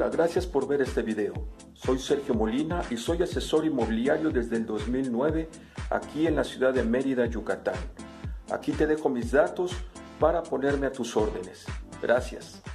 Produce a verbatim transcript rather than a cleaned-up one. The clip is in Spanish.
Hola, gracias por ver este video. Soy Sergio Molina y soy asesor inmobiliario desde el dos mil nueve aquí en la ciudad de Mérida, Yucatán. Aquí te dejo mis datos para ponerme a tus órdenes. Gracias.